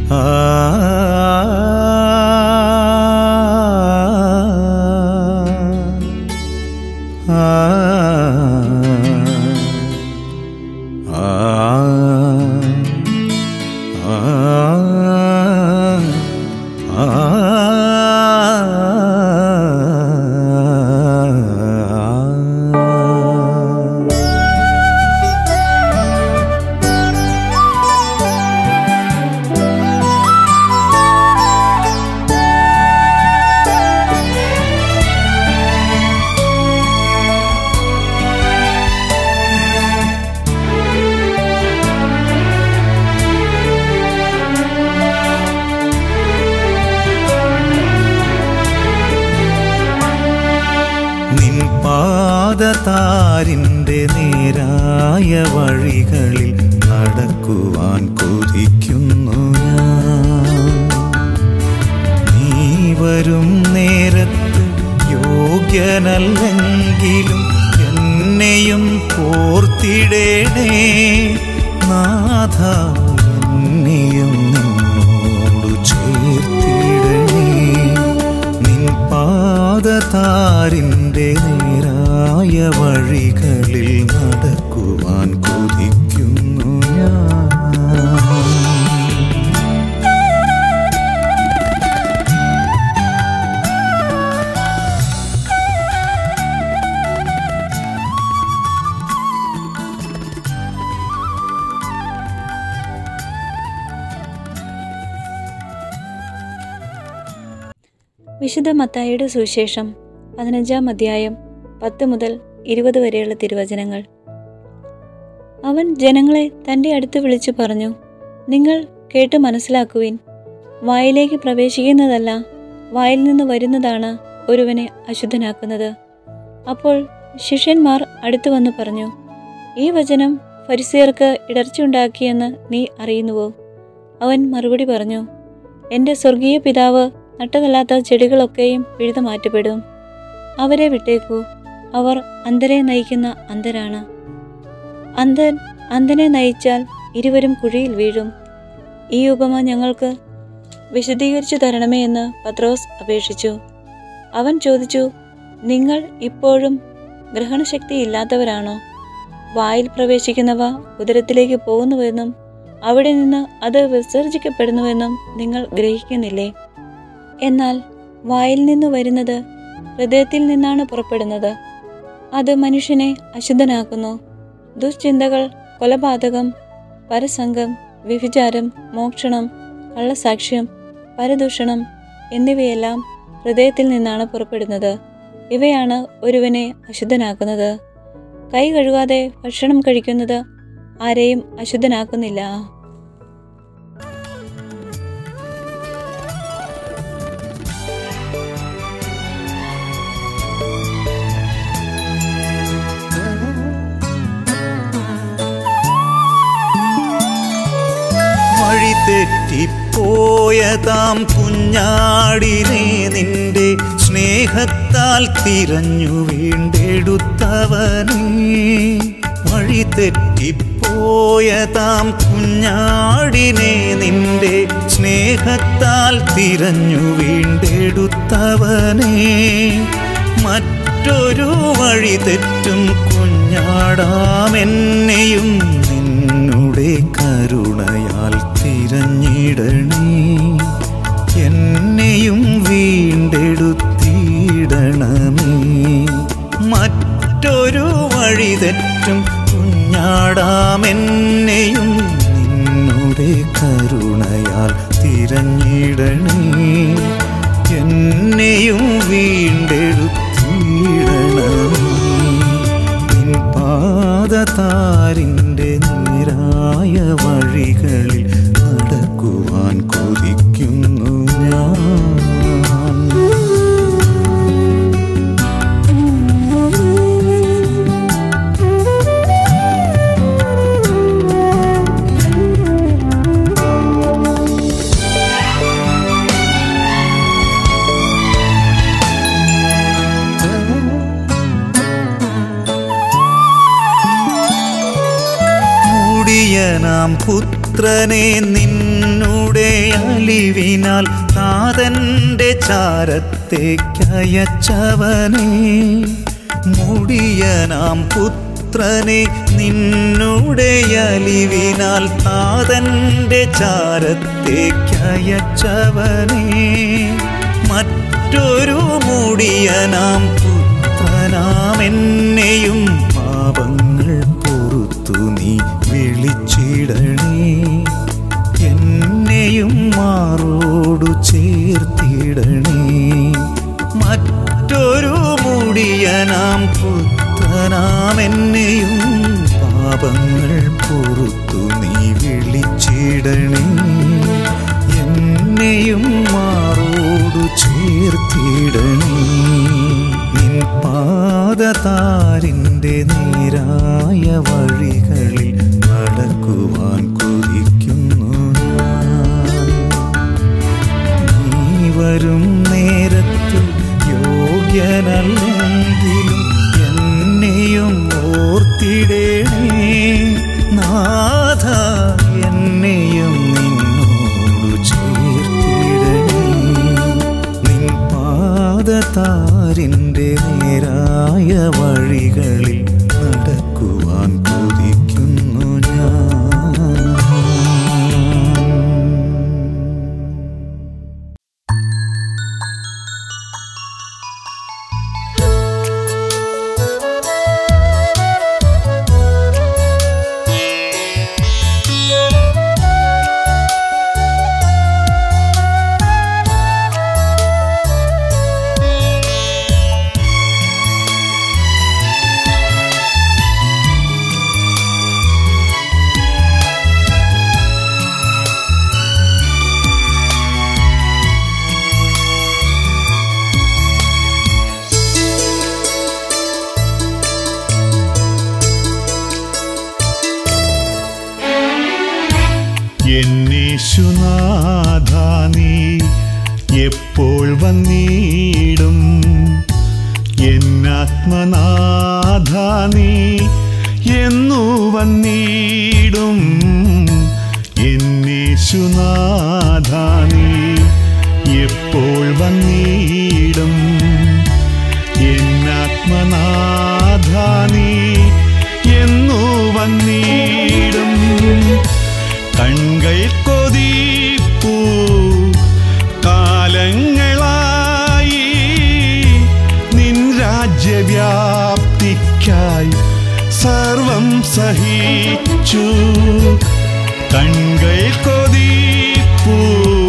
പാദതാരിന്റെ നേരായ വഴികളിൽ നടക്കുവാൻ കൊതിക്കുന്നു ഞാൻ. നീ വരും നേരത്ത് യോഗ്യനല്ലെങ്കിലും എന്നെയും ഓർത്തിടേണേ നാഥ, എന്നെയും നിന്നോടു ചേർത്തിടണേ. നിൻ പാദതാരിന്റെ നേരായ വഴികളിൽ നടക്കുവാൻ കൊതിക്കുന്നു ഞാൻ. വിശുദ്ധ മത്തായിയുടെ സുവിശേഷം 15-ാം അധ്യായം 10 മുതൽ 20 വരെയുള്ള തിരുവചനങ്ങൾ. അവൻ ജനങ്ങളെ തൻ്റെ അടുത്ത് വിളിച്ചു പറഞ്ഞു, നിങ്ങൾ കേട്ട് മനസ്സിലാക്കുവിൻ. വായിലേക്ക് പ്രവേശിക്കുന്നതല്ല, വായിൽ നിന്ന് വരുന്നതാണ് ഒരുവനെ അശുദ്ധനാക്കുന്നത്. അപ്പോൾ ശിഷ്യന്മാർ അടുത്തു വന്ന് പറഞ്ഞു, ഈ വചനം ഫരിസേയർക്ക് ഇടർച്ചയുണ്ടാക്കിയെന്ന് നീ അറിയുന്നുവോ? അവൻ മറുപടി പറഞ്ഞു, എൻ്റെ സ്വർഗീയ പിതാവ് നട്ടതല്ലാത്ത ചെടികളൊക്കെയും പിഴുതു മാറ്റപ്പെടും. അവരെ വിട്ടേക്കൂ, അവർ അന്ധരെ നയിക്കുന്ന അന്ധരാണ്. അന്ധനെ നയിച്ചാൽ ഇരുവരും കുഴിയിൽ വീഴും. ഈ ഉപമ ഞങ്ങൾക്ക് വിശദീകരിച്ചു തരണമേ എന്ന് പത്രോസ് അപേക്ഷിച്ചു. അവൻ ചോദിച്ചു, നിങ്ങൾ ഇപ്പോഴും ഗ്രഹണശക്തി ഇല്ലാത്തവരാണോ? വായിൽ പ്രവേശിക്കുന്നവ ഉദരത്തിലേക്ക് പോകുന്നുവെന്നും അവിടെ നിന്ന് അത് വിസർജിക്കപ്പെടുന്നുവെന്നും നിങ്ങൾ ഗ്രഹിക്കുന്നില്ലേ? എന്നാൽ വായിൽ നിന്ന് വരുന്നത് ഹൃദയത്തിൽ നിന്നാണ് പുറപ്പെടുന്നത്. അത് മനുഷ്യനെ അശുദ്ധനാക്കുന്നു. ദുശ്ചിന്തകൾ, കൊലപാതകം, പരസംഗം, വ്യഭിചാരം, മോഷണം, കള്ളസാക്ഷ്യം, പരദൂഷണം എന്നിവയെല്ലാം ഹൃദയത്തിൽ നിന്നാണ് പുറപ്പെടുന്നത്. ഇവയാണ് ഒരുവനെ അശുദ്ധനാക്കുന്നത്. കൈ കഴുകാതെ ഭക്ഷണം കഴിക്കുന്നത് ആരെയും അശുദ്ധനാക്കുന്നില്ല. തെറ്റിപ്പോയതാം കുഞ്ഞാടിനെ നിന്റെ സ്നേഹത്താൽ തിരഞ്ഞു വീണ്ടെടുത്തവനേ. വഴി തെറ്റിപ്പോയതാം കുഞ്ഞാടിനെ നിന്റെ സ്നേഹത്താൽ തിരഞ്ഞു വീണ്ടെടുത്തവനേ. മറ്റൊരു വഴി തെറ്റും കുഞ്ഞാടാമെന്നെയും നിന്നുടെ കരുണയാൽ തിരഞ്ഞിടണേ. എന്നെയും വീണ്ടെടുത്തിടണമേ. മറ്റൊരു വഴി തെറ്റും കുഞ്ഞാടാമെന്നെയും നിന്നുടെ കരുണയാൽ തിരഞ്ഞിടണേ. എന്നെയും വീണ്ടെടുത്തിടണമേ. നിൻ പാദതാരിന്റെ നേരായ വഴികളിൽ നടക്കുവാൻ കൊതിക്കുന്നു ഞാൻ. നാം പുത്രനെ പുത്രനെ നിന്നുടെ അലിവിനാൽ താതന്റെ ചാരത്തേക്കയച്ചവനെ, മുടിയനാം പുത്രനെ നിന്നുടെ അലിവിനാൽ താതന്റെ ചാരത്തേക്കയച്ചവനെ, മറ്റൊരു മുടിയനാം പുത്രനാം എന്നെയും പാപങ്ങൾ പൊറുത്തു നീ വിളിച്ചിടണേ, എന്നെയും മാറോടു ചേർത്തിടണേ. മറ്റൊരു മുടിയനാം പുത്രനാം എന്നെയും പാപങ്ങൾ പൊറുത്തു നീ വിളിച്ചിടണേ, എന്നെയും മാറോടു ചേർത്തിടണേ. നിൻ പാദതാരിൻ്റെ നേരായ വഴികളിൽ നടക്കുവാൻ കൊതിക്കുന്നു ഞാൻ. നീ വരും നേരത്തു യോഗ്യനല്ലെങ്കിലും എന്നെയും ഓർത്തിടണേ നാഥ, എന്നെയും നിന്നോടു ചേർത്തിടണേ. നിൻ പാദതാരിൻ്റെ നേരായ വഴികളിൽ നടക്കുവാൻ കൊതിക്കുന്നു ഞാൻ. യേശുനാഥ നീ എപ്പോൾ വന്നിടും, എന്നാത്മനാഥ നീ എന്നു വന്നിടും. യേശുനാഥ നീ എപ്പോൾ വന്നിടും, എന്നാത്മനാഥ നീ എന്നു വന്നിടും. കൺകൾ കൊതിപ്പൂ കാലങ്ങളായി നിൻ രാജ്യവ്യാപ്തിക്കായി സർവം സഹിച്ചു. കൺകൾ കൊതിപ്പൂ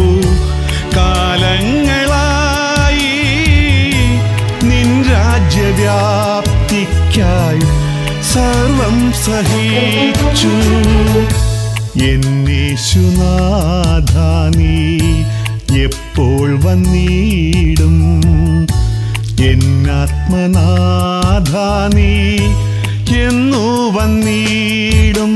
കാലങ്ങളായി നിൻ രാജ്യവ്യാപ്തിക്കായി സർവം സഹിച്ചു. യേശുനാഥ നീ എപ്പോൾ വന്നിടും, എന്നാത്മനാഥ നീ എന്നു വന്നിടും.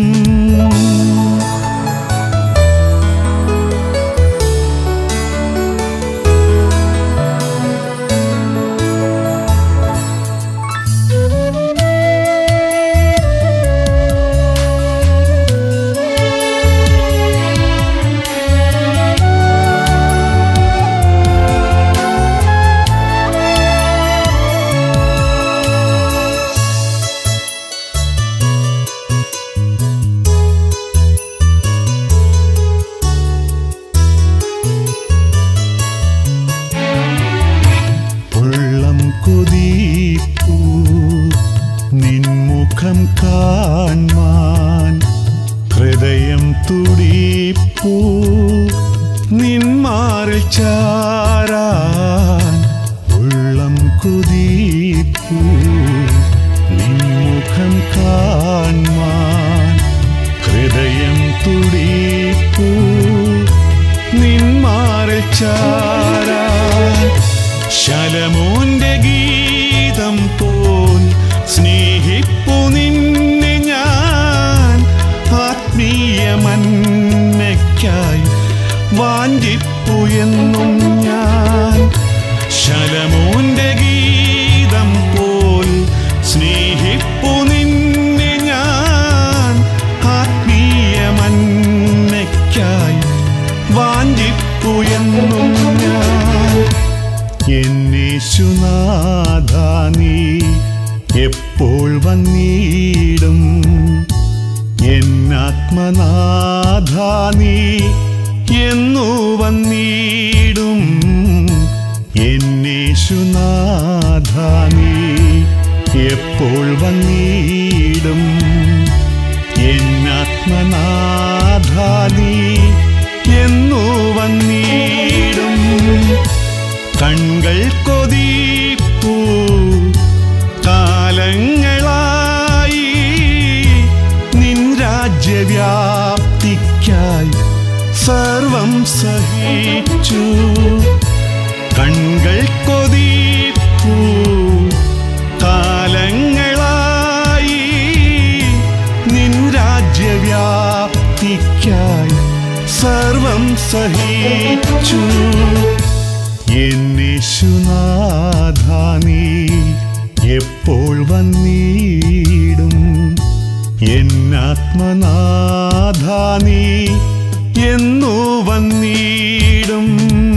നിൻമുഖം കാൺമാൻ ഹൃദയം തുടിപ്പൂ, നിന്മാറിൽ ചാരാൻ ഉള്ളം കൊതിപ്പൂ. നിൻമുഖം കാൺമാൻ ഹൃദയം തുടിപ്പൂ, നിന്മാറിൽ ചാരാൻ. ശലോമോന്റെ ഗീതം പോൽ സ്നേഹിപ്പു നിന്നെ ഞാൻ, ആത്മീയമന്മയ്ക്കായി വാഞ്ചിപ്പു എന്നും ഞാൻ. ശലോമോന്റെ ഗീതം പോൽ സ്നേഹിപ്പു നിന്നെ ഞാൻ, ആത്മീയമന്മയ്ക്കായി നീ എന്നു വന്നിടും എന്നേശുനാഥ നീ എപ്പോൾ വന്നിടും എന്നാത്മനാഥ നീ എന്നു വന്നിടും കൺകൾ കൊതിപ്പൂ കാലങ്ങളായി നിൻ രാജ്യവ്യാപ്തിക്കായി സർവം സഹിച്ചു കൺകൾ കൊതിപ്പൂ കാലങ്ങളായി നിൻ രാജ്യവ്യാപ്തിക്കായി സർവം സഹിച്ചു എന്നേശുനാഥ നീ എപ്പോൾ വന്നിടും എന്നാത്മനാഥ നീ എന്നു വന്നിടും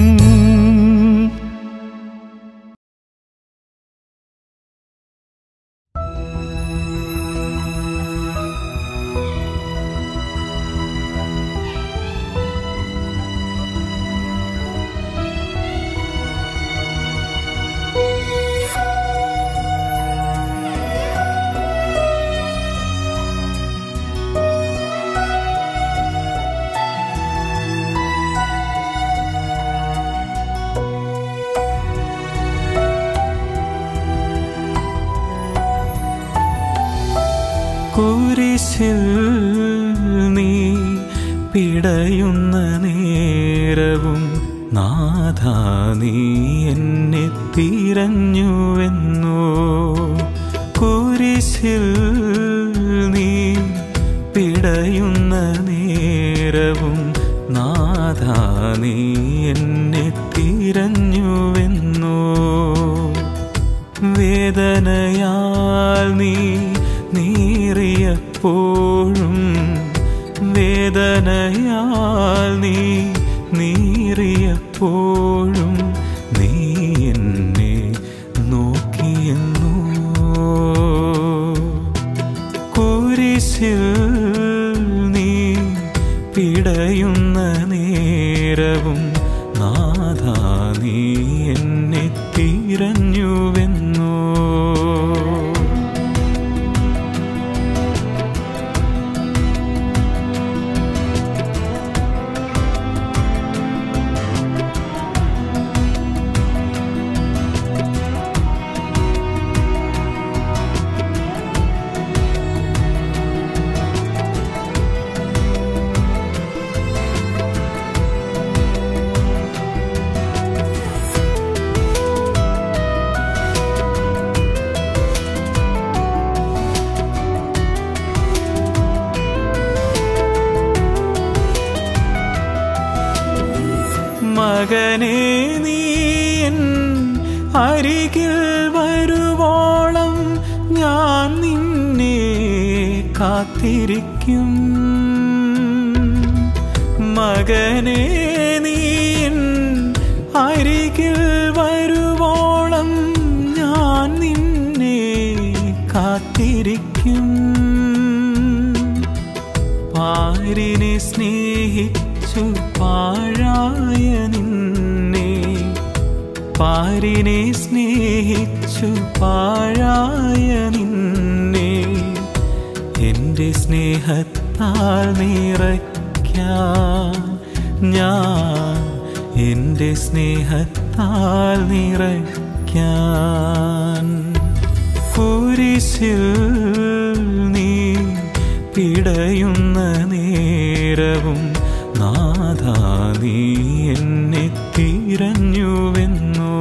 കുരിശിൽ നീ പിടയുന്ന നേരവും നാഥ നീ എന്നെ തിരഞ്ഞുവെന്നോ കുരിശിൽ നീ പിടയുന്ന നേരവും നാഥ നീ എന്നെ തിരഞ്ഞുവെന്നോ വേദനയാൽ നീ നീറിയപ്പോഴും വേദനയാൽ നീ നീറിയപ്പോഴും നീ എന്നെ നോക്കിയെന്നോ കുരിശിൽ നീ പിടയുന്ന നേരവും നാഥ നീ എന്നെ തിരഞ്ഞുവെന്നോ മകനേ നീ എൻ അരികിൽ വരുവോളം ഞാൻ നിന്നെ കാത്തിരിക്കും മകനേ നീ എൻ അരികിൽ വരുവോളം ഞാൻ നിന്നെ കാത്തിരിക്കും പാരിനെ സ്നേഹിച്ചു പാഴായ നിന്നെ പാരിനെ സ്നേഹിച്ചു പാഴായ നിന്നെ എൻ്റെ സ്നേഹത്താൽ നിറയ്ക്കാൻ ഞാൻ എൻ്റെ സ്നേഹത്താൽ നിറയ്ക്കാൻ കുരിശിൽ നീ പിടയുന്ന നേരവും നാഥ നീ എന്നെ തിരഞ്ഞുവെന്നോ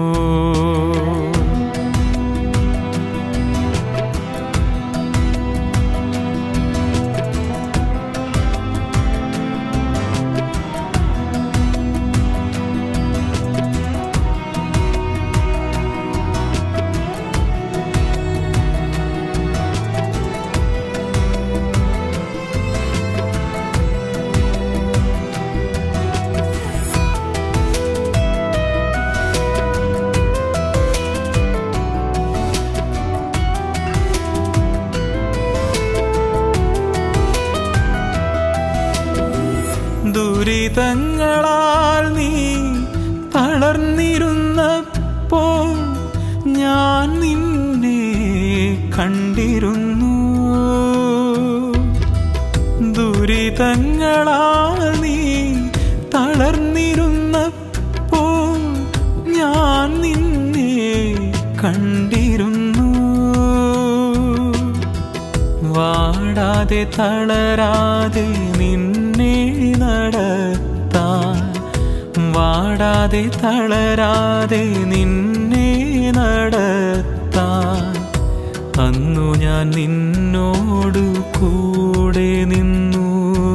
ദുരിതങ്ങളാൽ നീ തളർന്നിരുന്നപ്പോൾ ഞാൻ നിന്നെ കണ്ടിരുന്നു. ദുരിതങ്ങളാൽ നീ തളർന്നിരുന്നപ്പോൾ ഞാൻ നിന്നെ കണ്ടിരുന്നു. വാടാതെ തളരാതെ നിന്നെ നടത്താൻ, വാടാതെ തളരാതെ നിന്നെ നടത്താൻ അന്നു ഞാൻ നിന്നോട് കൂടെ നിന്നു.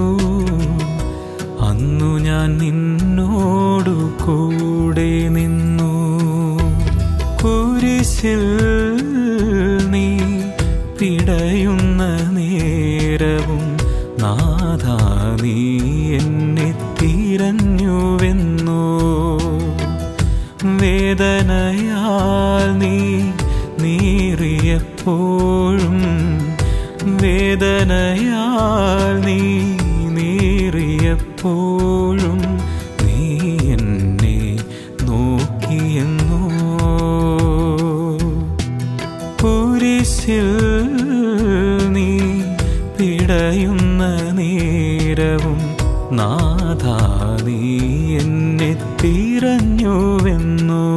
അന്നു ഞാൻ നിന്നോട് കൂടെ നിന്നു. കുരിശിൽ നീ പിടയുന്ന നേരവും നാഥാ നീ എന്നെ തിരഞ്ഞുവെന്നോ. വേദനയാൽ നീ നീറിയപ്പോഴും, വേദനയാൽ നീ നീറിയപ്പോഴും നീ എന്നെ നോക്കിയെന്നോ. കുരിശിൽ നീ പിടയുന്ന നേരവും നാഥാ നീ എന്നെ തിരഞ്ഞുവെന്നോ.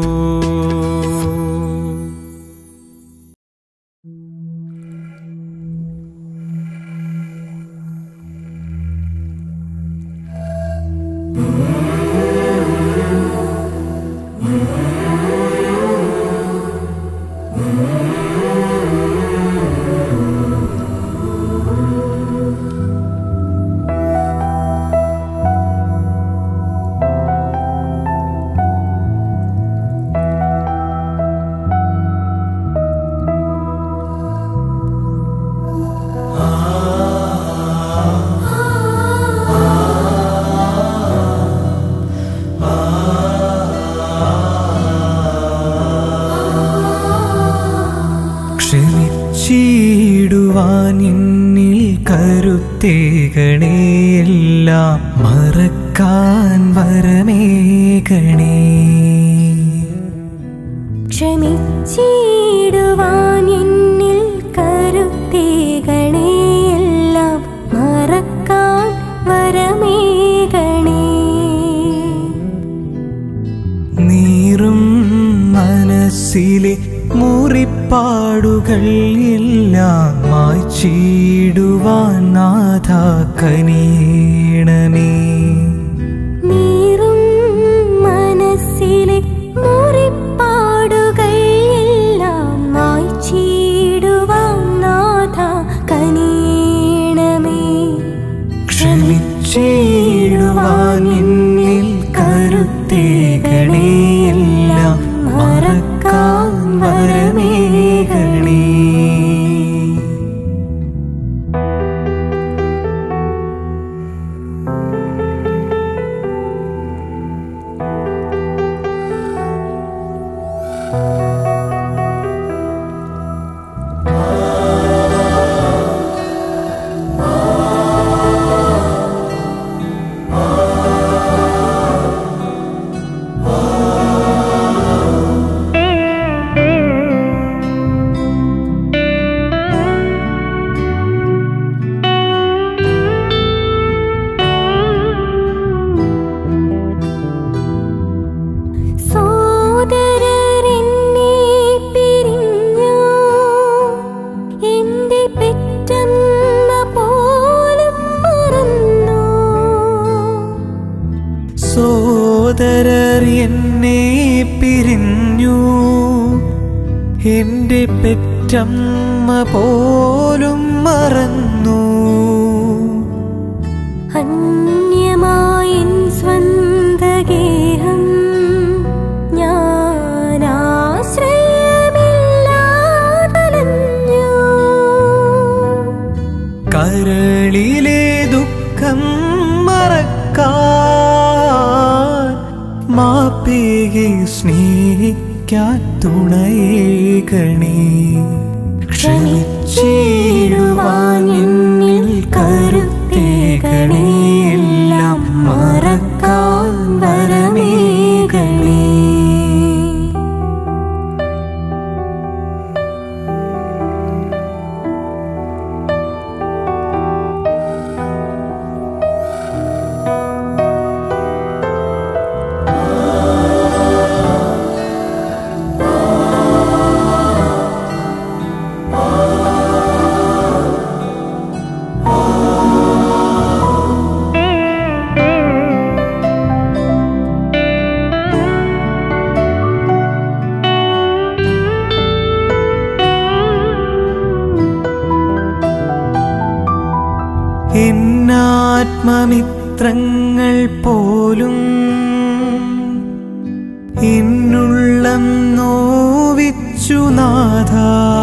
ക്ഷമിച്ചിടുവാൻ എന്നിൽ കരുത്തേകണേ, എല്ലാം മറക്കാൻ വരമേകണേ. ക്ഷമിച്ചിടുവാൻ എന്നിൽ കരുത്തേകണേ, എല്ലാം മറക്കാൻ വരമേകണേ. നീറും മനസ്സിലെ മുറിപ്പാടുകൾ എല്ലാം മായ്ച്ചിടുവാൻ നാഥാ കനിയണമേ. നീറും മനസ്സിലെ മുറിപ്പാടുകൾ എല്ലാം മായ്ച്ചിടുവാൻ നാഥാ കനിയണമേ. ക്ഷമിച്ചിടുവാൻ എന്നിൽ കരുത്തേകണേ, എല്ലാം മറക്കാൻ വരമേകണേ. സോദരർ എന്നെ പിരിഞ്ഞു, എന്റെ പെറ്റമ്മ പോലും മറന്നു. അന്യമായി സ്വന്തഗേഹം ഞാൻ ആശ്രയമില്ലാതലഞ്ഞു. കരളിലെ ദുഃഖം മറക്കാൻ മാപ്പേകി സ്നേഹിക്കാൻ തുണയേകണേ. ക്ഷമിച്ചിടുവാൻ എന്നിൽ കരുത്തേകണേ, എല്ലാം മറ സ്തോത്രങ്ങൾ പോലും എന്നുള്ളം നോവിച്ചു നാഥ.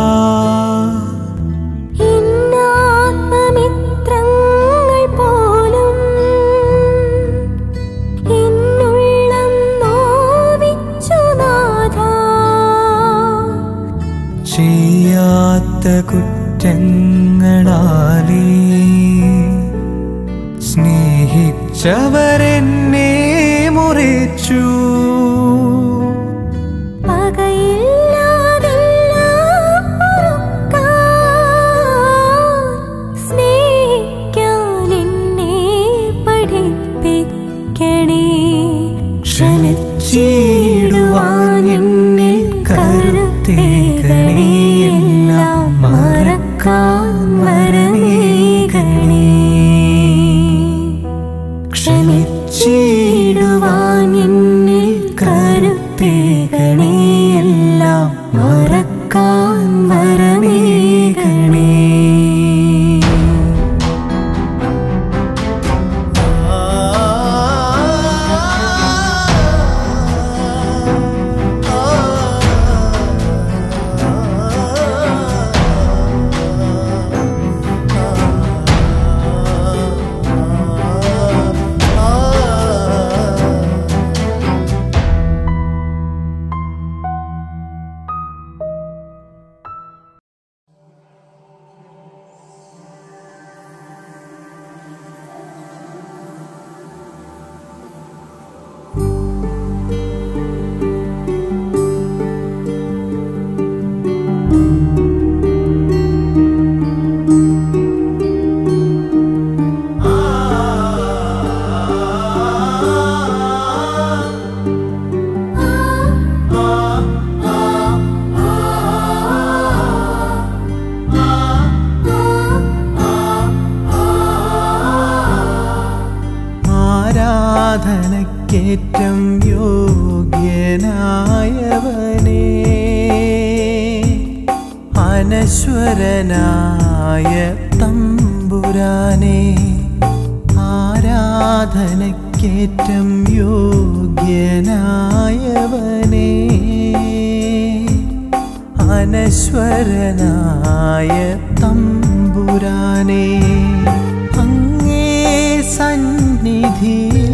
ഇന്നാത്മമിത്രങ്ങൾ പോലും എന്നുള്ളം നോവിച്ചു നാഥ. ചെയ്യാത്ത കുറ്റങ്ങളാലേ സ്നേഹിച്ചവരെന്നെ മുറിച്ചു. പകയില്ലാതെല്ലാം പൊറുക്കാൻ സ്നേഹിക്കാൻ എന്നെ പഠിപ്പിക്കണേ. ക്ഷമിച്ചിടുവാൻ എന്നിൽ കരുത്തേകണേ. എല്ലാം മറക്കാൻ വരമേകണേ. ക്ഷമിച്ചിടുവാൻ എന്നിൽ കരുത്തേകണേ. എല്ലാം മറക്കാൻ വരമേകണേ. ആരാധനക്കേറ്റം യോഗ്യനായവനേ, അനശ്വരനായ തമ്പുരാനേ. ആരാധനക്കേറ്റം യോഗ്യനായവനേ, അനശ്വരനായ തമ്പുരാനേ. അങ്ങേ സന്നിധിയിൽ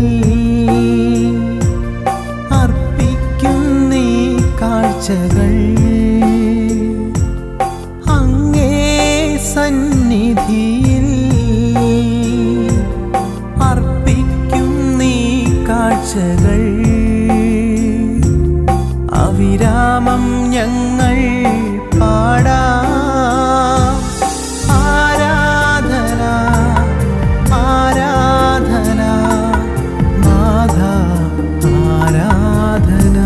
അർപ്പിക്കുന്നീ കാഴ്ചകൾ. അങ്ങേ സന്നിധിയിൽ അർപ്പിക്കുന്നീ കാഴ്ചകൾ. അവിരാമം ഞങ്ങൾ പാടാം. ആരാധന ആരാധന നാഥ ആരാധന.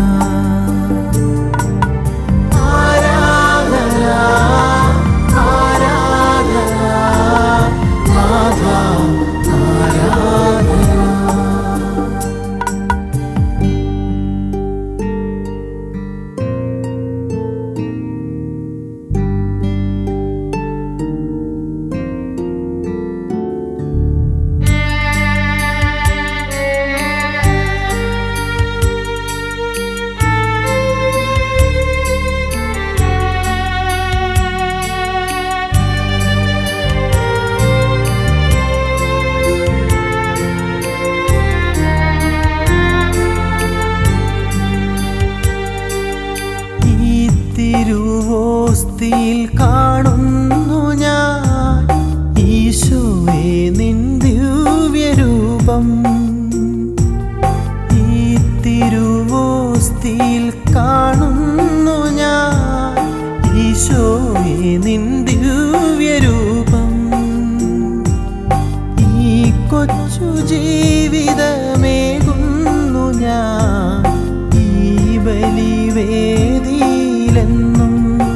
ആരാധന ആരാധന നാഥ ആരാധന. തിരുവോസ്തിയിൽ കാണുന്നു ഞാൻ ഈശോയെ നിൻ ദിവ്യരൂപം. ഈ തിരുവോസ്തിയിൽ കാണുന്നു ഞാൻ ഈശോയെ നിൻ ദിവ്യരൂപം. ഈ കൊച്ചു ജീവിതമേകുന്നു ഞാൻ ഈ ബലിവേദിയിലെന്നും.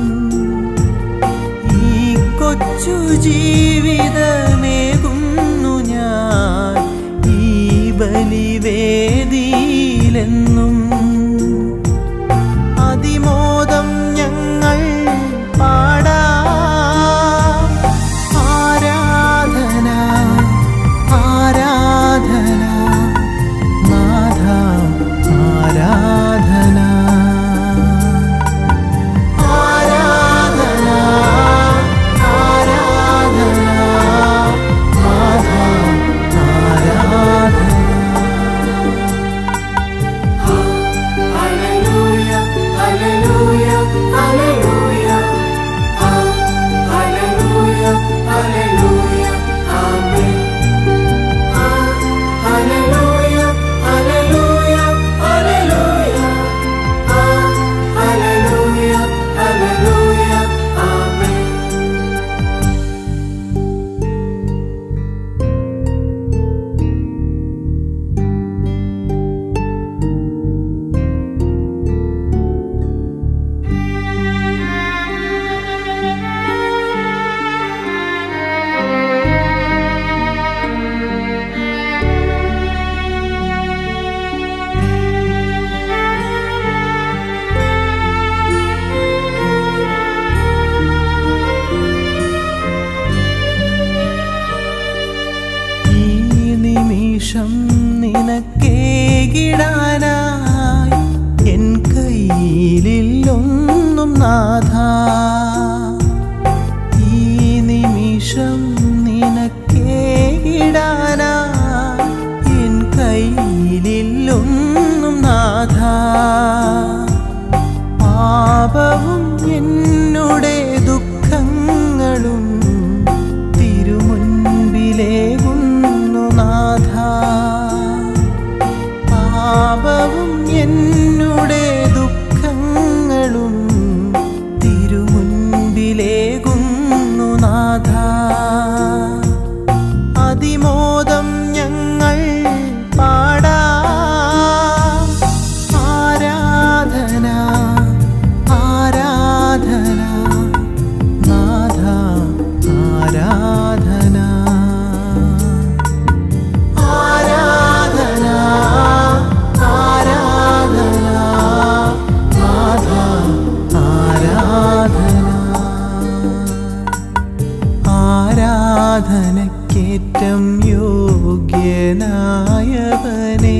ഈ കൊച്ചു ജീവിതമേകുന്നു ഞാൻ ഈ ബലിവേദിയിലെന്നും. അതിമോദം ഞങ്ങൾ പാടാം. ആരാധന ആരാധന നിനക്കേകിടാനായി എൻ കയ്യിലൊന്നും നാഥ. ഈ നിമിഷം നിനക്കേകിടാനായി എൻ കയ്യിലൊന്നും നാഥ. പാപവും എന്നുടെ ദുഃഖങ്ങളും തിരുമുൻപിലേകുന്നു നാഥ. പാപവും എന്നുടെ ദുഃഖങ്ങളും തിരുമുൻപിലേകുന്നു നാഥ. അതിമോദം ഞങ്ങൾ പാടാം. ആരാധന ആരാധന നാഥ ആരാധന. ആരാധന ആരാധന നാഥ ആരാധന. ആരാധനക്കേറ്റം യോഗ്യനായവനേ,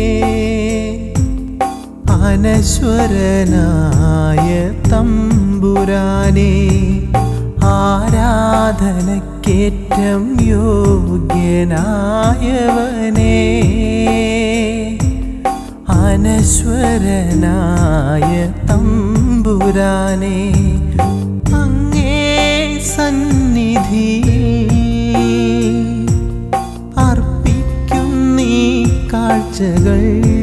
അനശ്വരനായ തമ്പുരാനേ. ആരാധനക്കേറ്റം യോഗ്യനായവനേ, അനശ്വരനായ തമ്പുരാനേ. അങ്ങേ സന്നിധിയിൽ അർപ്പിക്കുന്നീ കാഴ്ചകൾ.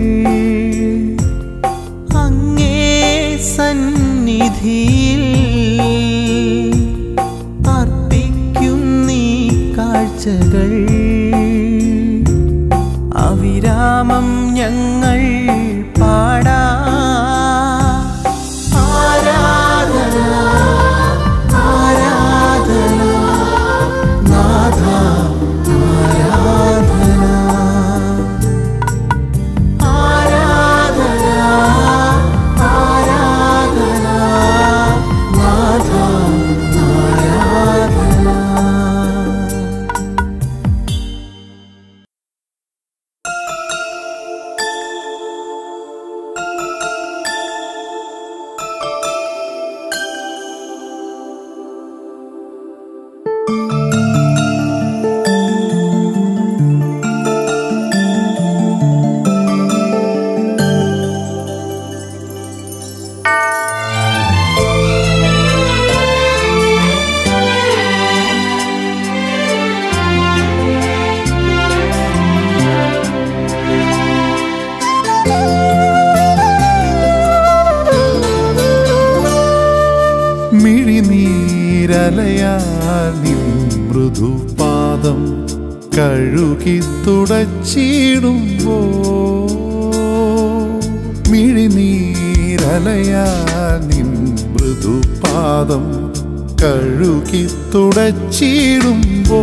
അങ്ങേ സന്നിധിയിൽ അർപ്പിക്കുന്നീ കാഴ്ചകൾ. അവിരാമം ഞങ്ങൾ പാടാം. ആരാധന ആരാധന നാഥ ആരാധന. ആരാധന ആരാധന നാഥ ആരാധന. മിഴിനീരലയാൽ നിൻ മൃദുപാദം കഴുകി തുടച്ചിടുമ്പോ. മിഴിനീരലയാൽ നിൻ മൃദുപാദം കഴുകി തുടച്ചിടുമ്പോ.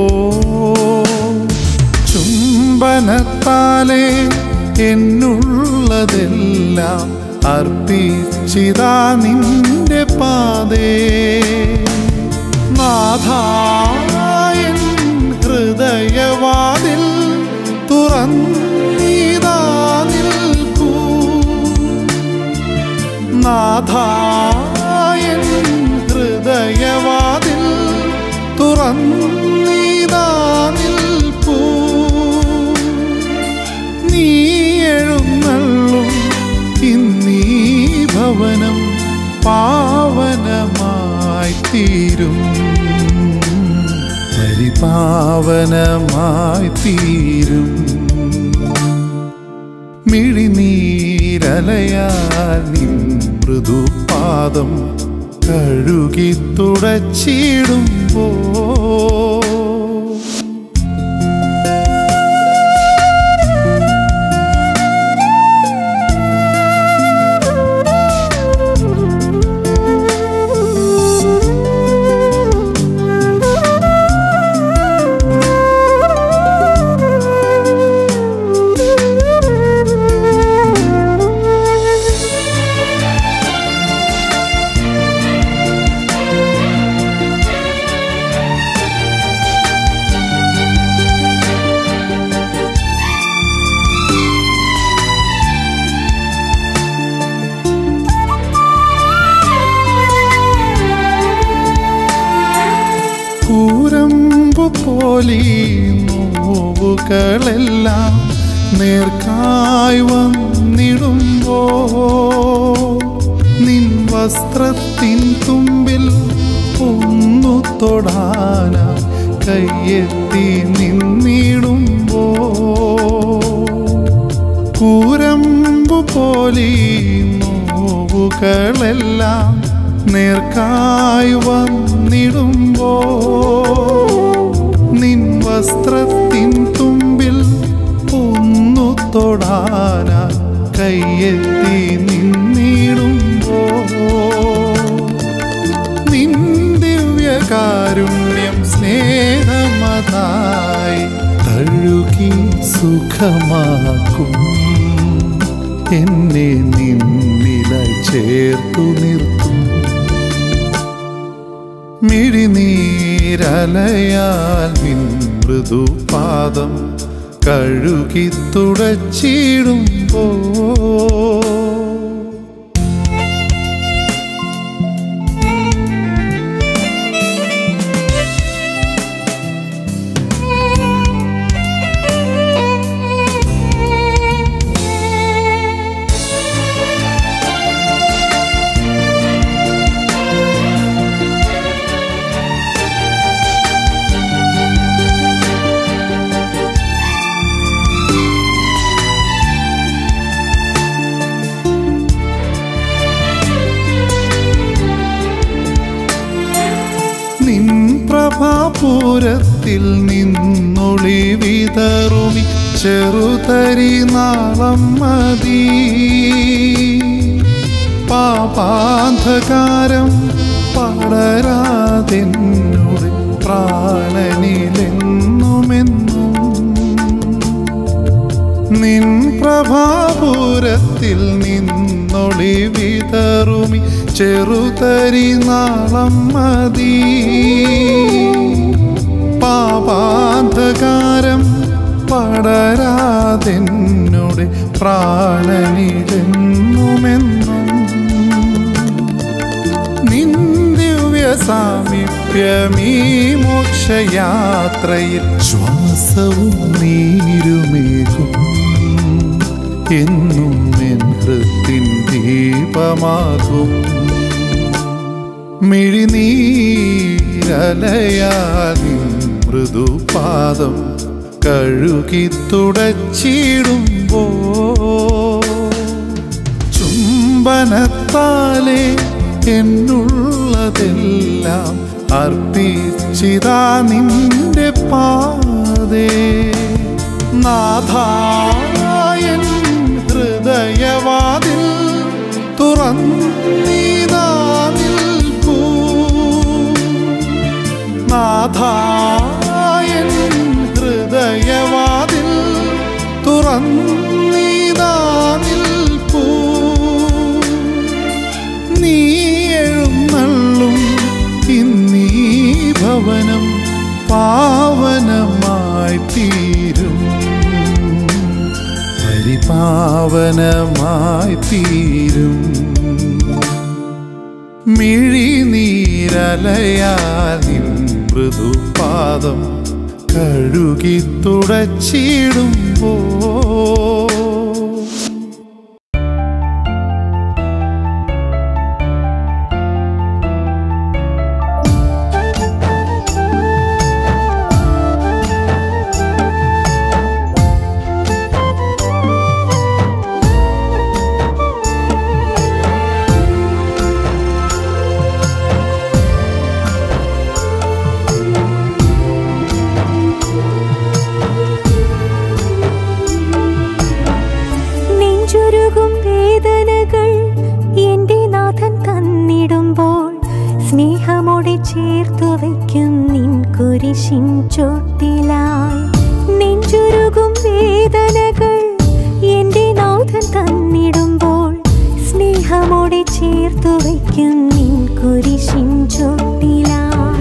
ചുംബനത്താലേ എന്നുള്ളതെല്ലാം അർപ്പിച്ചിതാ നിന്റെ പാതേ. നാഥായൻ ഹൃദയവാതിൽ തുറന്നീതാ നിൽക്കൂ. നാഥായൻ ഹൃദയവാതിൽ തുറന്നീതാ നിൽപ്പൂ. നീ എഴുന്നള്ളും ഇന്നീ ഭവനം പാവനമായി തീരും, പരിപാവനമായി തീരും. മിഴിനീരലയാൽ നിൻ മൃദുപാദം കഴുകി തുടച്ചിടുമ്പോ. പോലീ നോവുകളെല്ലാം നേർക്കായി വന്നിടുമ്പോ നിൻ വസ്ത്രത്തിൻ തുമ്പിൽ ഒന്നു തൊടാന കയ്യെത്തി നിന്നിടുമ്പോ കൂരമ്പു പോലീ നോവുകളെല്ലാം നേർക്കായി വന്നിടുമ്പോ നിൻ വസ്ത്രത്തിൻ തുമ്പിൽ ഒന്നു തൊടാന കയ്യെത്തി നിന്നിടുമ്പോ നിൻ ദിവ്യകാരുണ്യം സ്നേഹമതായി തഴുകി സുഖമാക്കും എന്നെ നിന്നിലായി ചേർത്തു നിർത്തും മിഴിനീരലയാൽ നിൻ മൃദുപാദം കഴുകി തുടച്ചിടുമ്പോ പ്രഭാപൂരത്തിൽ നിന്നൊളി വിതറുമി ചെറുതരി നാളം മതി പാപാന്ധകാരം പടരാതെന്നോട് പ്രാണനിലെന്നുമെന്നും നിൻ പ്രഭാപൂരത്തിൽ നിന്നൊളി വിതറുമി ചെറുതരി നാളം മതി പാപാന്ധകാരം പടരാതെന്നോട് പ്രാണനിലെന്നുമെന്നും നിൻ ദിവ്യ സാമീപ്യമീ മോക്ഷയാത്രയിൽ ശ്വാസവും നീരുമേകും എന്നും എൻ ഹൃത്തിൻ ദീപമാകും മിഴിനീരലയാൽ മൃദുപാദം കഴുകി തുടച്ചിടുമ്പോ ചുംബനത്താലെ എന്നുള്ളതെല്ലാം അർപ്പിച്ചിതാ നിന്റെ പാതേ നാഥായൻ ഹൃദയവാതിൽ തുറന്നീതാ നിൽപ്പൂ നാഥായൻ ഹൃദയവാതിൽ തുറന്നീതാ നിൽപ്പൂ നീ എഴുന്നള്ളും ഇന്നീ ഭവനം പാവനമായി തീരും പരിപാവനമായി തീരും മിഴിനീരലയാൽ നിൻ മൃദുപാദം കഴുകി തുടച്ചിടുമ്പോ ചോട്ടിലായി നെഞ്ചുരുകും വേദനകൾ എന്റെ നാഥൻ തന്നിടുമ്പോൾ സ്നേഹമോടെ ചേർത്തു വയ്ക്കും നിൻ കുരിശിൻ ചോട്ടിലായി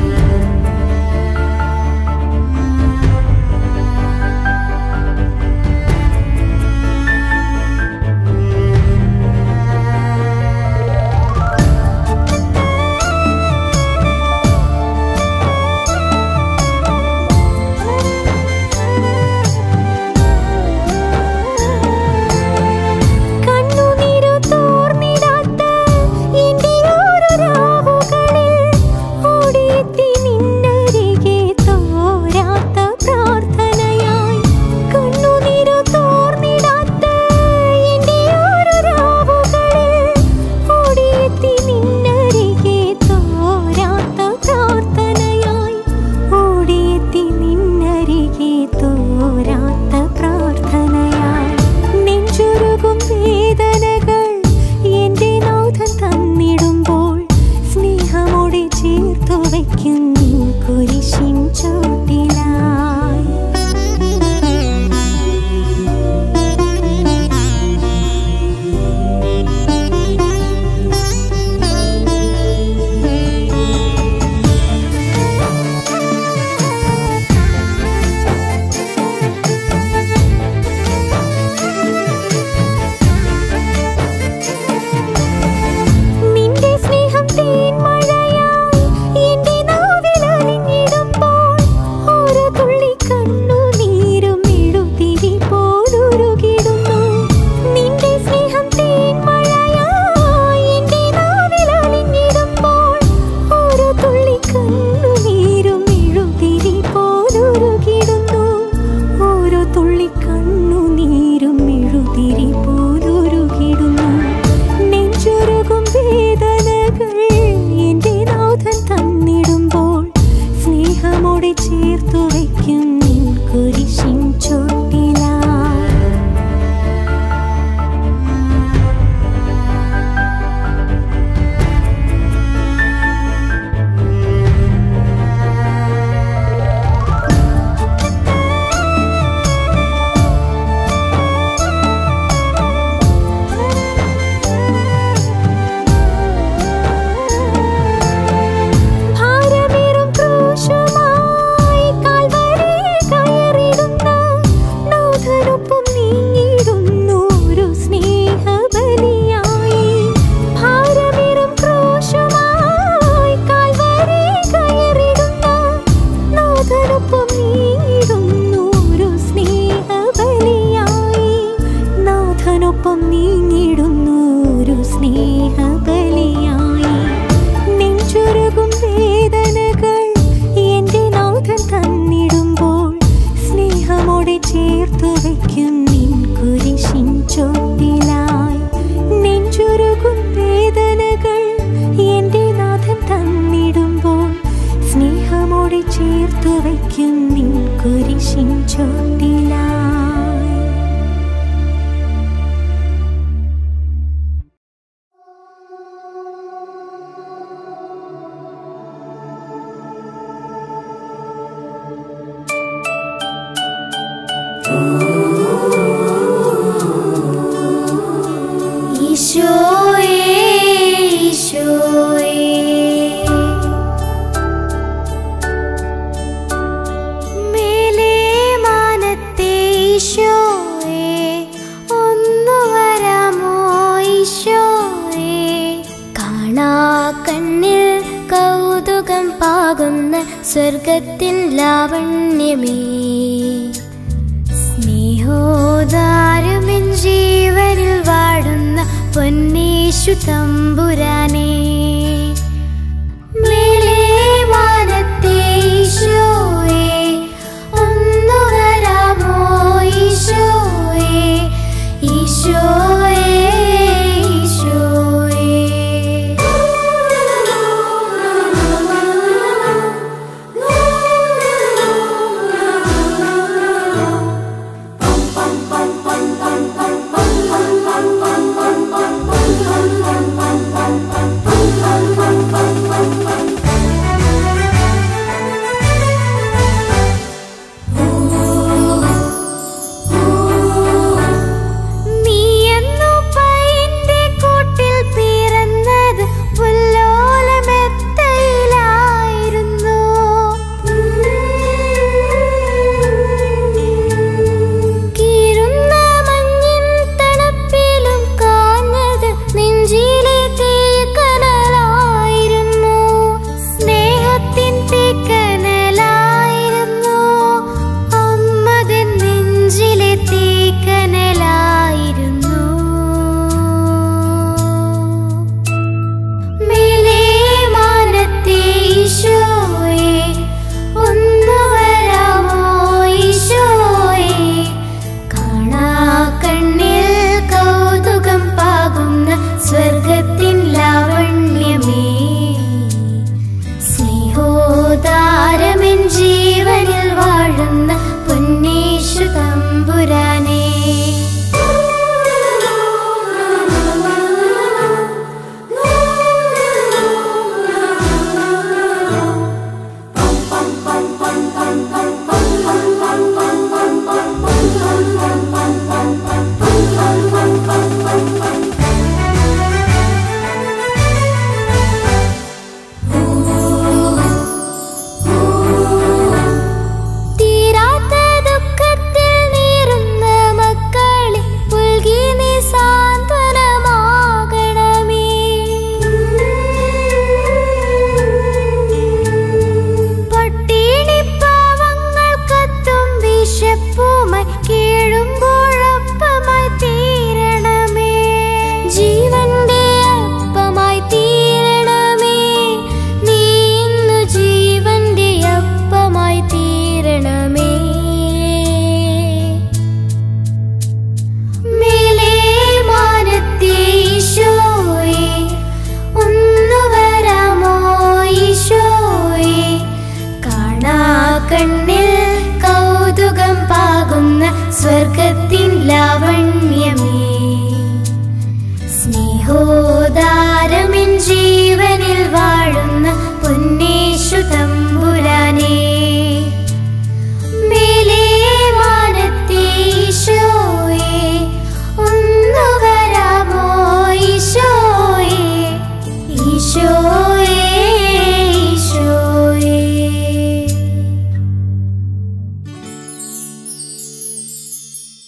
ഒപ്പം നീങ്ങിടുന്നു ഒരു സ്നേഹബലിയായി. നെഞ്ചുരുകും വേദനകൾ എൻ്റെ നാഥൻ തന്നിടുമ്പോൾ സ്നേഹമോടെ ചേർത്തു വയ്ക്കും നിൻ കുരിശിൻ ചോട്ടിലായി. നെഞ്ചുരുകും വേദനകൾ എൻ്റെ നാഥൻ തന്നിടുമ്പോൾ സ്നേഹമോടെ ചേർത്തു വയ്ക്കും നിൻ കുരിശിൻ ചോട്ടിലായി. സ്വർഗത്തിൻ ലാവണ്യമേ, സ്നേഹോദാരമെൻ ജീവനിൽ വാഴുന്ന പൊന്നേശു തമ്പുരാനേ, മേലേ മാനത്തെ ഈശോയേ, ഒന്നു വരാമോ ഈശോയേ, ഈശോയേ, ഈശോയേ. സ്വർഗത്തിൻ ലാവണ്യമേ, സ്നേഹോദാരമെൻ ജീവനിൽ വാഴുന്ന പൊന്നേശു തമ്പുരാനേ, മേലേ മാനത്തെ ഈശോയേ, ഒന്നു വരാമോ ഈശോയേ, ഈശോയേ, ഈശോയേ.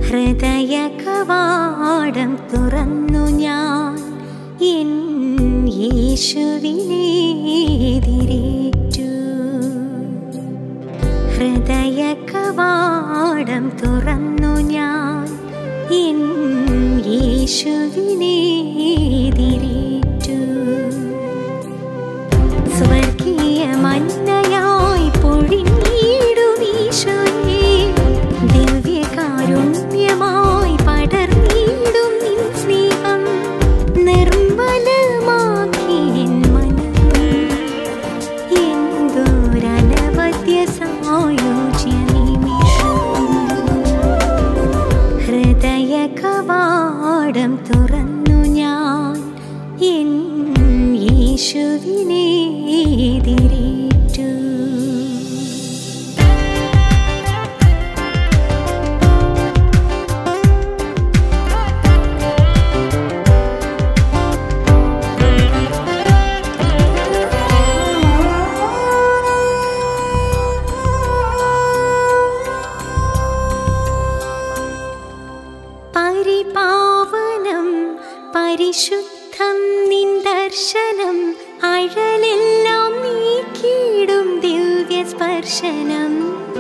ഹൃദയ കവാടം തുറന്നു ഞാൻ എൻ യേശുവിനെ എതിരേറ്റു. ഹൃദയ കവാടം തുറന്നു ഞാൻ എൻ യേശുവിനെ എതിരേറ്റു. സ്വർഗീയ മന്നയായി പൊഴിഞ്ഞിടും ഈശോയെ, ദിവ്യകാരുണ്യമായി പടർന്നിടും നിൻ സ്നേഹം നിർമ്മലമാക്കി എൻ മനം. എന്തൊരനവദ്യ സായുജ്യ നിമിഷം. ഹൃദയ കവാടം തുറന്നു ഞാൻ എൻ യേശുവിനെ എതിരേറ്റു. പരിപാവനം പരിശുദ്ധം നിൻ ദർശനം, അഴലെല്ലാം നീക്കിയിടും ദിവ്യ സ്പർശനം.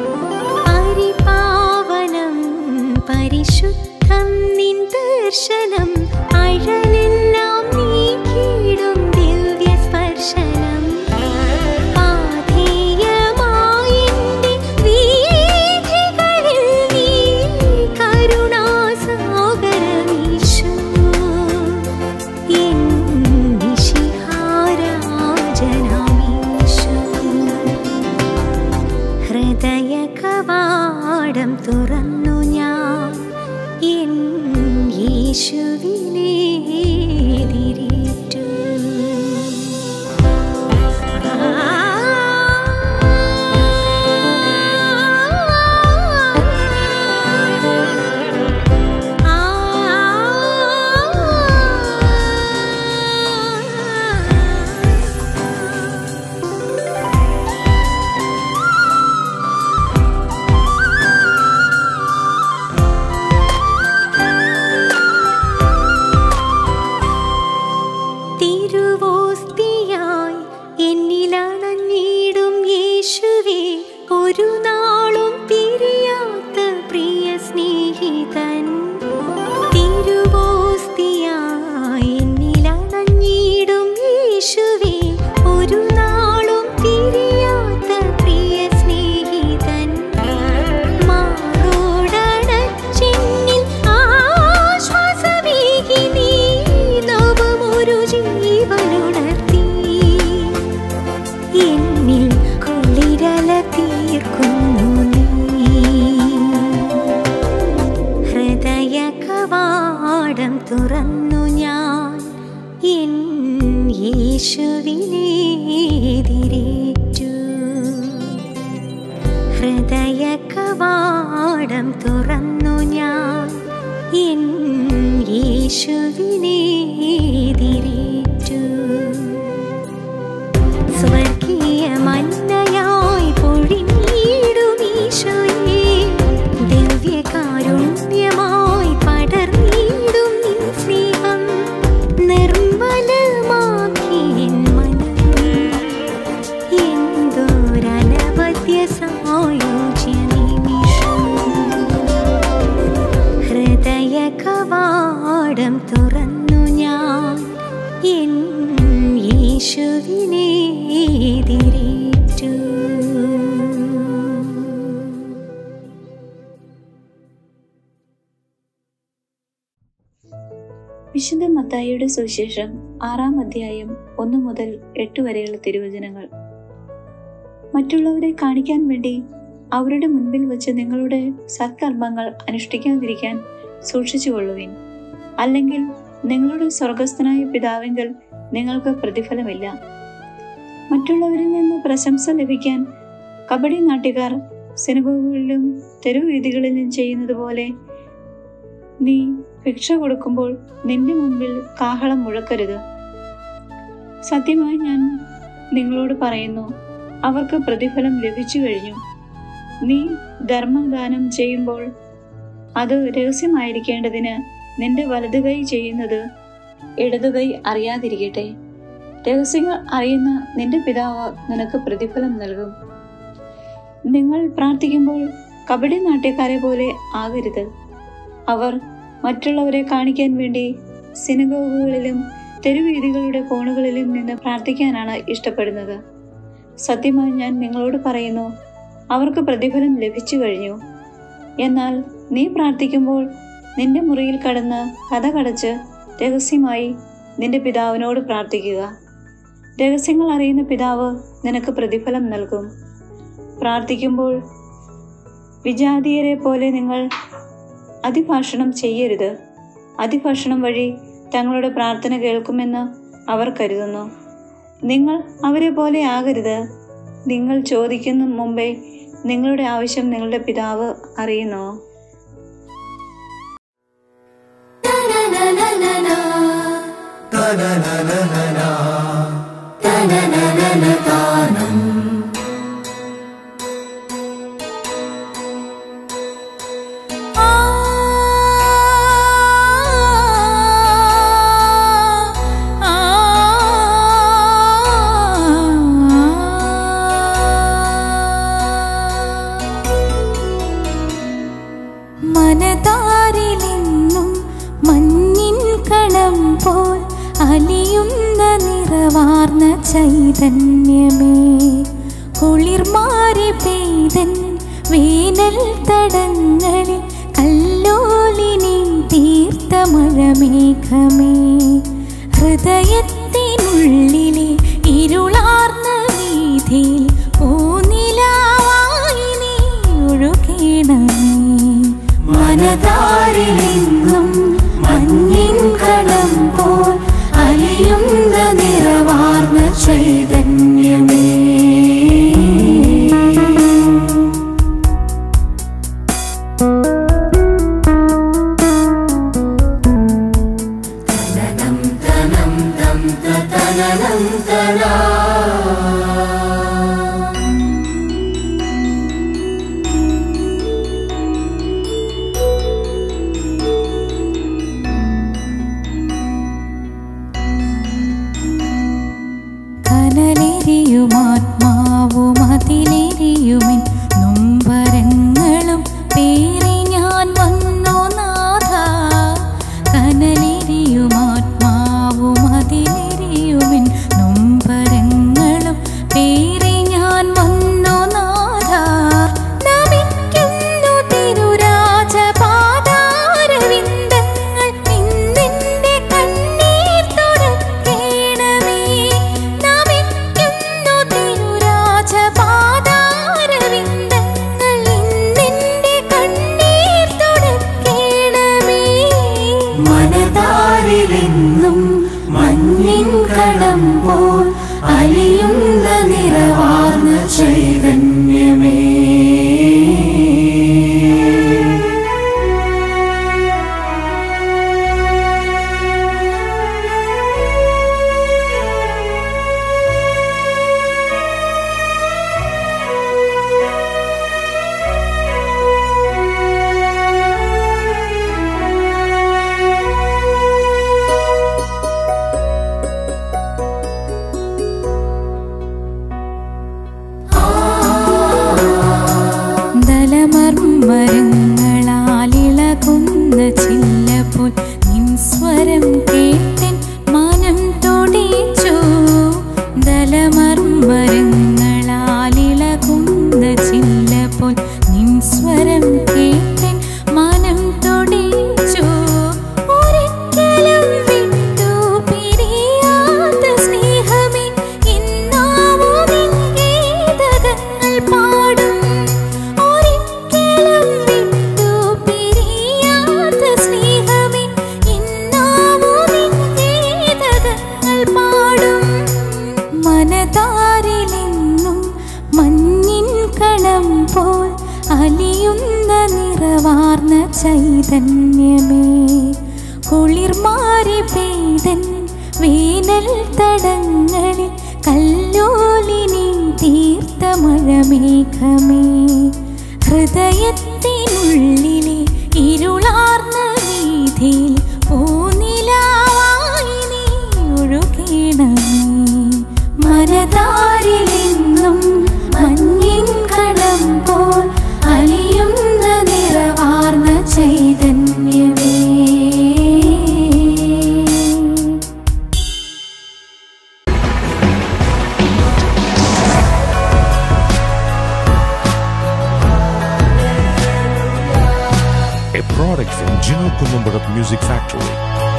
പരിപാവനം പരിശുദ്ധം നിൻ ദർശനം, അഴലെല്ലാം നീക്കിയിടും ദിവ്യ സ്പർശനം. പാഥേയമായി എന്റെ വീഥികളിൽ നീ കരുണാസാഗരമീശോ. എൻ മിശിഹാരാജനാമീശോ. ഹൃദയ കവാടം തുറന്നു ഞാൻ എൻ യേശുവിനെ എതിരേറ്റു. തിരുവോസ്തിയായി എന്നിലണഞ്ഞിടും യേശുവേ, ഒരു നാളും പിരിയാത്ത പ്രിയ സ്നേഹിതൻ. തിരുവോസ്തിയായി എന്നിലണഞ്ഞിടും യേശുവേ, ഒരു നാളും പിരിയാത്ത പ്രിയ സ്നേഹിതൻ. മാറോടണച്ചെന്നിൽ ആശ്വാസമേകി നീ നവമൊരു ജീവനുണർത്തി. എന്നിൽ കുളിരല തീർക്കുന്നു നീ. ഹൃദയ കവാടം തുറന്നു ഞാൻ എൻ യേശുവിനെ എതിരേറ്റു. ഹൃദയ കവാടം തുറന്നു ഞാൻ എൻ യേശുവിനെ എതിരേറ്റു. സ്വർഗീയ മന്നയായി പൊഴിഞ്ഞിടും ഈശോയെ, ദിവ്യകാരുണ്യമായി പടർന്നിടും നിൻ സ്നേഹം നിർമ്മലമാക്കി എൻ മനം. എന്തൊരനവദ്യ സായുജ്യ നിമിഷം. ഹൃദയ കവാടം തുറന്നു ഞാൻ എൻ യേശുവിനെ എതിരേറ്റു. വിശുദ്ധ മത്തായിയുടെ സുവിശേഷം 6-ാം അധ്യായം 1 മുതൽ 8 വരെയുള്ള തിരുവചനങ്ങൾ. മറ്റുള്ളവരെ കാണിക്കാൻ വേണ്ടി അവരുടെ മുൻപിൽ വച്ച് നിങ്ങളുടെ സത്കർമ്മങ്ങൾ അനുഷ്ഠിക്കാതിരിക്കാൻ സൂക്ഷിച്ചുകൊള്ളുവിൻ. അല്ലെങ്കിൽ നിങ്ങളുടെ സ്വർഗസ്ഥനായ പിതാവിങ്കൽ നിങ്ങൾക്ക് പ്രതിഫലമില്ല. മറ്റുള്ളവരിൽ നിന്ന് പ്രശംസ ലഭിക്കാൻ കബഡി നാട്ടുകാർ സിനഗോഗുകളിലും തെരുവീഥികളിലും ചെയ്യുന്നത് പോലെ നീ ഭിക്ഷ കൊടുക്കുമ്പോൾ നിന്റെ മുൻപിൽ കാഹളം മുഴക്കരുത്. സത്യമായി ഞാൻ നിങ്ങളോട് പറയുന്നു, അവർക്ക് പ്രതിഫലം ലഭിച്ചു കഴിഞ്ഞു. നീ ധർമ്മദാനം ചെയ്യുമ്പോൾ അത് രഹസ്യമായിരിക്കേണ്ടതിന് നിന്റെ വലതുകൈ ചെയ്യുന്നത് ഇടതുകൈ അറിയാതിരിക്കട്ടെ. രഹസ്യങ്ങൾ അറിയുന്ന നിന്റെ പിതാവ് നിനക്ക് പ്രതിഫലം നൽകും. നിങ്ങൾ പ്രാർത്ഥിക്കുമ്പോൾ കപടി നാട്യക്കാരെ പോലെ ആകരുത്. അവർ മറ്റുള്ളവരെ കാണിക്കാൻ വേണ്ടി സിനഗോഗുകളിലും തെരുവീഥികളുടെ കോണുകളിലും നിന്ന് പ്രാർത്ഥിക്കാനാണ് ഇഷ്ടപ്പെടുന്നത്. സത്യമായി ഞാൻ നിങ്ങളോട് പറയുന്നു, അവർക്ക് പ്രതിഫലം ലഭിച്ചു കഴിഞ്ഞു. എന്നാൽ നീ പ്രാർത്ഥിക്കുമ്പോൾ നിന്റെ മുറിയിൽ കടന്ന് കതകടച്ച് രഹസ്യമായി നിന്റെ പിതാവിനോട് പ്രാർത്ഥിക്കുക. രഹസ്യങ്ങൾ അറിയുന്ന പിതാവ് നിനക്ക് പ്രതിഫലം നൽകും. പ്രാർത്ഥിക്കുമ്പോൾ വിജാതീയരെ പോലെ നിങ്ങൾ അതിഭാഷണം ചെയ്യരുത്. അതിഭാഷണം വഴി തങ്ങളുടെ പ്രാർത്ഥന കേൾക്കുമെന്ന് അവർ കരുതുന്നു. നിങ്ങൾ അവരെ പോലെ ആകരുത്. നിങ്ങൾ ചോദിക്കുന്ന മുമ്പേ നിങ്ങളുടെ ആവശ്യം നിങ്ങളുടെ പിതാവ് അറിയുന്നു. മനതാരിലെന്നും മഞ്ഞിൻ കണം പോൽ അലിയുന്ന നിറവാർന്ന ചൈതന്യമേ, കുളിർമാരി പെയ്തൻ വേനൽ തടങ്ങളിൽ കല്ലോലിനി തീർത്ത മഴമേഘമേ, ഹൃദയത്തിനുള്ളിലെ ഇരുളാർന്ന വീഥിയിൽ പൂനിലാവായി നീ ഒഴുകണമേ. മനതാരിലെന്നും മഞ്ഞിൻ കണം പോൽ അലിയുന്ന നിറവാർന്ന ചൈതന്യമേ, കനലെരിയുമാത്മാവും അതിലെരിയുമെൻ നൊമ്പരങ്ങളും പേറി ഞാൻ വന്നു നാഥ. കനലെരിയുമാത്മാവും അതിലെരിയുമെൻ നൊമ്പരങ്ങളും പേറി ഞാൻ വന്നു നാഥ. നമിക്കുന്നു തിരുരാജപാദാരവിന്ദങ്ങൾ, നിന്നെന്റെ കണ്ണീർ തുടയ്ക്കണമേ. നമിക്കുന്നു തിരുരാജപാദാരവിന്ദങ്ങൾ, നിന്നെന്റെ കണ്ണീർ തുടയ്ക്കണമേ. മനതാരിലെന്നും മഞ്ഞിൻ കണം പോൽ അലിയുന്ന നിറവാർന്ന ചൈതന്യമേ, ദലമർമരങ്ങളാലിളകുന്ന ചില്ലപ്പോൾ നിൻ സ്വരം കേട്ടൻ മനം തുടിച്ചു. ദലമർമരങ്ങളാലിളകുന്ന ചില്ലപ്പോൾ നിൻ സ്വരം കേട്ടൻ മനം തുടിച്ചു. ഒരിക്കലും വിട്ടു പിരിയാത്ത സ്നേഹമേ, ഇന്നാവോ നിൻ ഗീതകങ്ങൾ പാടും. ഒരിക്കലും വിട്ടു പിരിയാത്ത സ്നേഹമേ, ഇന്നാവോ നിൻ ഗീതകങ്ങൾ പാടും. മനതാരിലെന്നും മഞ്ഞിൻ കണം പോൽ അലിയുന്ന നിറവാർന്ന ചൈതന്യമേ, കുളിർമാരി പെയ്തൻ വേനൽ തടങ്ങളിൽ കല്ലോലിനി തീർത്ത മഴമേഘമേ, ഹൃദയത്തിനുള്ളിലെ ഇരുൾ a product from Gino Columbarat Music Factory.